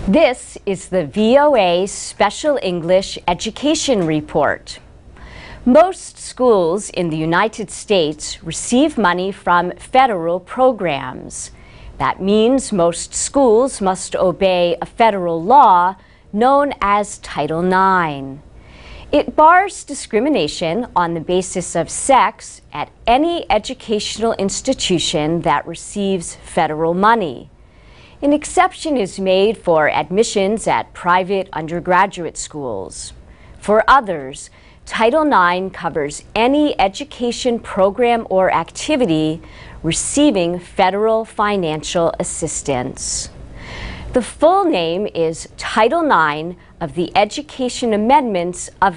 This is the VOA Special English Education Report. Most schools in the United States receive money from federal programs. That means most schools must obey a federal law known as Title IX. It bars discrimination on the basis of sex at any educational institution that receives federal money. An exception is made for admissions at private undergraduate schools. For others, Title IX covers any education program or activity receiving federal financial assistance. The full name is Title IX of the Education Amendments of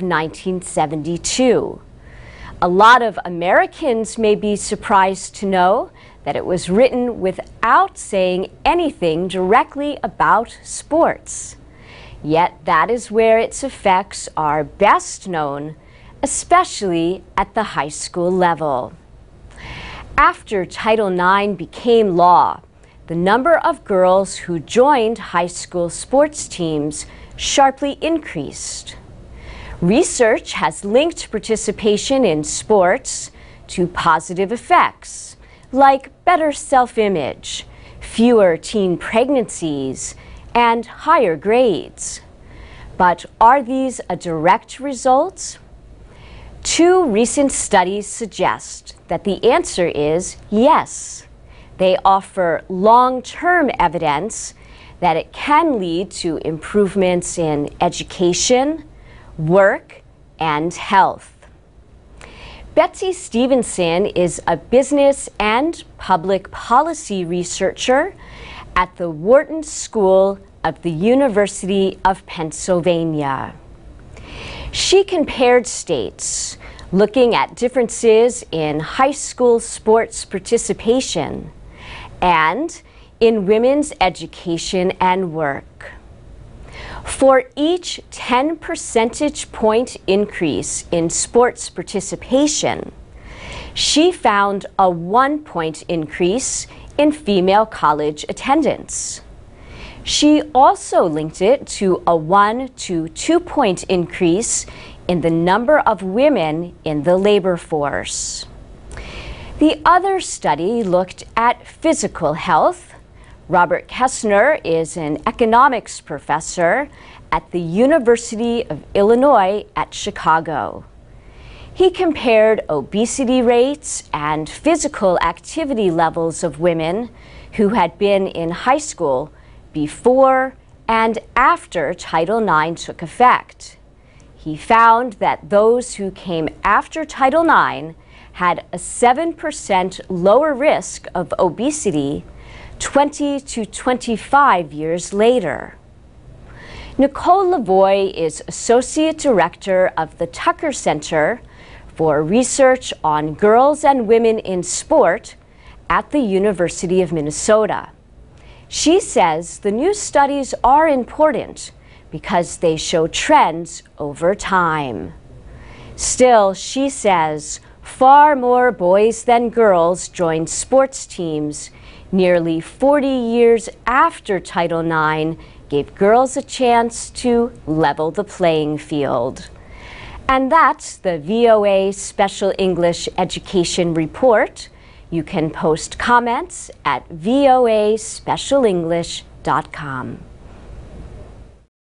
1972. A lot of Americans may be surprised to know that it was written without saying anything directly about sports. Yet that is where its effects are best known, especially at the high school level. After Title IX became law, the number of girls who joined high school sports teams sharply increased. Research has linked participation in sports to positive effects, like better self-image, fewer teen pregnancies, and higher grades. But are these a direct result? Two recent studies suggest that the answer is yes. They offer long-term evidence that it can lead to improvements in education, work, and health. Betsy Stevenson is a business and public policy researcher at the Wharton School of the University of Pennsylvania. She compared states, looking at differences in high school sports participation and in women's education and work. For each 10 percentage point increase in sports participation, she found a 1-point increase in female college attendance. She also linked it to a 1 to 2-point increase in the number of women in the labor force. The other study looked at physical health. Robert Kessner is an economics professor at the University of Illinois at Chicago. He compared obesity rates and physical activity levels of women who had been in high school before and after Title IX took effect. He found that those who came after Title IX had a 7% lower risk of obesity 20 to 25 years later. Nicole Lavoie is Associate Director of the Tucker Center for Research on Girls and Women in Sport at the University of Minnesota. She says the new studies are important because they show trends over time. Still, she says, far more boys than girls joined sports teams nearly 40 years after Title IX gave girls a chance to level the playing field. And that's the VOA Special English Education Report. You can post comments at voaspecialenglish.com.